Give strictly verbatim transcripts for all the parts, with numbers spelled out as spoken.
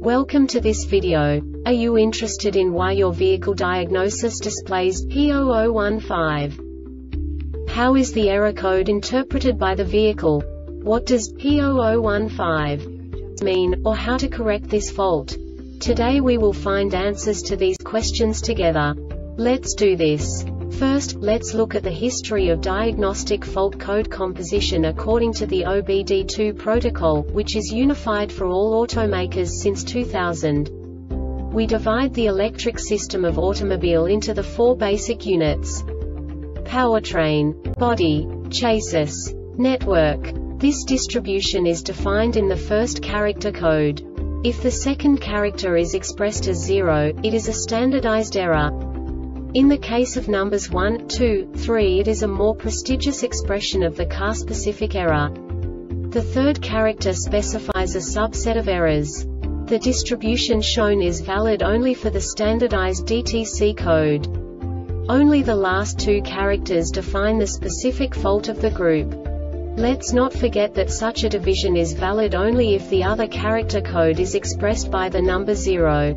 Welcome to this video. Are you interested in why your vehicle diagnosis displays P zero zero one five? How is the error code interpreted by the vehicle? What does P zero zero one five mean, or how to correct this fault? Today we will find answers to these questions together. Let's do this. First, let's look at the history of diagnostic fault code composition according to the O B D two protocol, which is unified for all automakers since two thousand. We divide the electric system of automobile into the four basic units: powertrain, body, chassis, network. This distribution is defined in the first character code. If the second character is expressed as zero, it is a standardized error. In the case of numbers one, two, three, it is a more prestigious expression of the car-specific error. The third character specifies a subset of errors. The distribution shown is valid only for the standardized D T C code. Only the last two characters define the specific fault of the group. Let's not forget that such a division is valid only if the other character code is expressed by the number zero.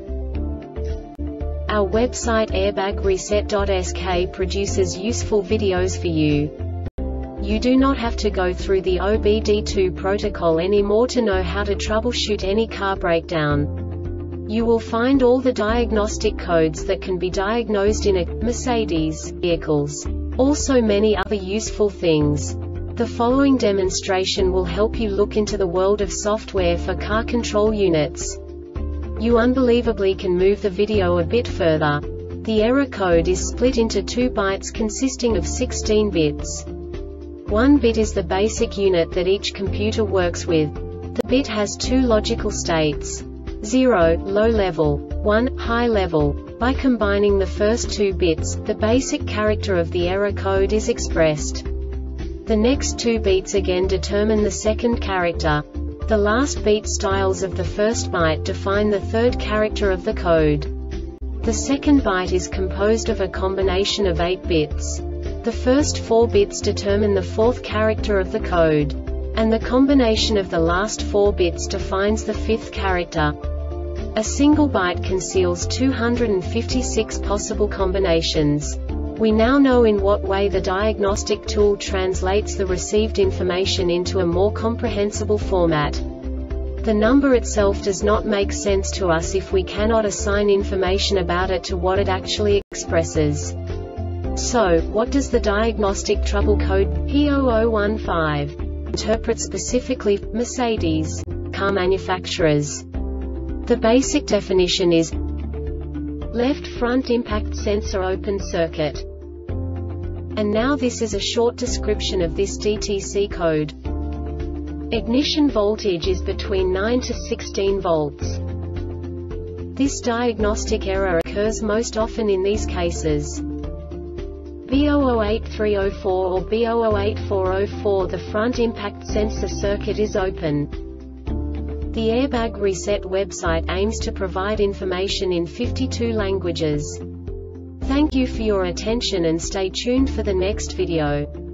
Our website airbag reset dot S K produces useful videos for you. You do not have to go through the O B D two protocol anymore to know how to troubleshoot any car breakdown. You will find all the diagnostic codes that can be diagnosed in a Mercedes vehicles. Also many other useful things. The following demonstration will help you look into the world of software for car control units. You unbelievably can move the video a bit further. The error code is split into two bytes consisting of sixteen bits. One bit is the basic unit that each computer works with. The bit has two logical states: zero, low level, one, high level. By combining the first two bits, the basic character of the error code is expressed. The next two bits again determine the second character. The last beat styles of the first byte define the third character of the code. The second byte is composed of a combination of eight bits. The first four bits determine the fourth character of the code. And the combination of the last four bits defines the fifth character. A single byte conceals two hundred fifty-six possible combinations. We now know in what way the diagnostic tool translates the received information into a more comprehensible format. The number itself does not make sense to us if we cannot assign information about it to what it actually expresses. So, what does the diagnostic trouble code P zero zero one five interpret specifically for Mercedes car manufacturers? The basic definition is left front impact sensor open circuit. And now this is a short description of this D T C code. Ignition voltage is between nine to sixteen volts. This diagnostic error occurs most often in these cases: B zero zero eight three zero four or B zero zero eight four zero four. The front impact sensor circuit is open. The Airbag Reset website aims to provide information in fifty-two languages. Thank you for your attention and stay tuned for the next video.